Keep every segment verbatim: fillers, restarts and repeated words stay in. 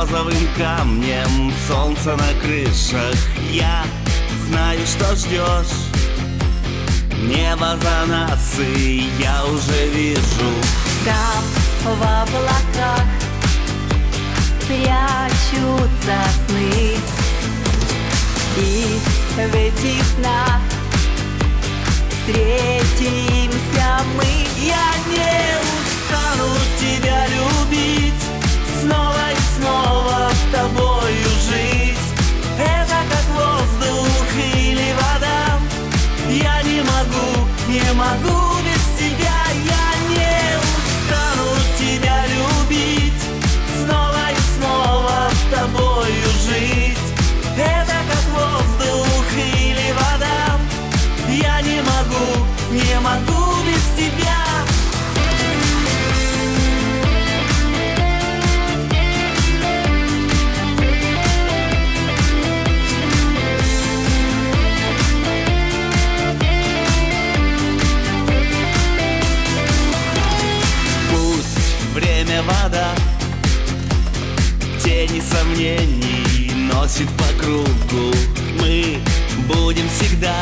розовым камнем, солнце на крышах. Я знаю, что ждешь, небо за нас, и я уже вижу. Там в облаках прячутся сны, и в этих снах встретимся мы. Я не устану тебя любить, снова и снова с тобою жить. Это как воздух или вода, я не могу, не могу без тебя. Я не устану тебя любить, снова и снова с тобою жить. Это как воздух или вода, я не могу, не могу без тебя. Время вода, тени сомнений носит по кругу. Мы будем всегда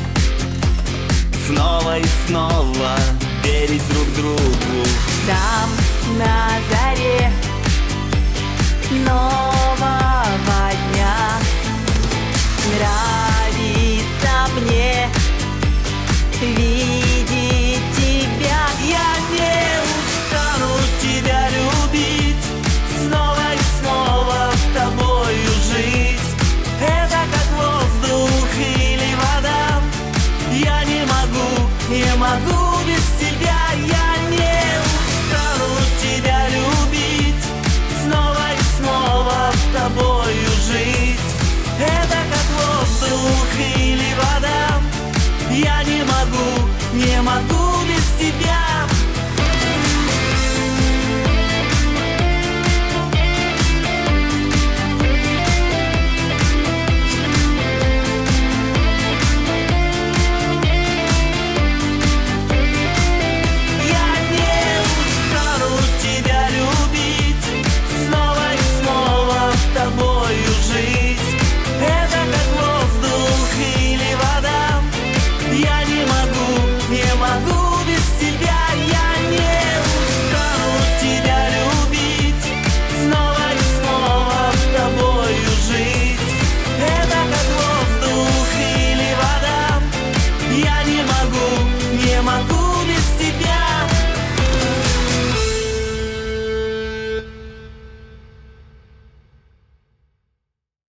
снова и снова верить друг другу. Там на заре нового дня нравится мне видеть тебя. Я не устану тебя любить, снова и снова с тобою жить. Это как воздух или вода, я не могу, не могу без тебя. Я не устану тебя любить, снова и снова с тобою жить. Это как воздух или вода, я не могу, не могу без тебя.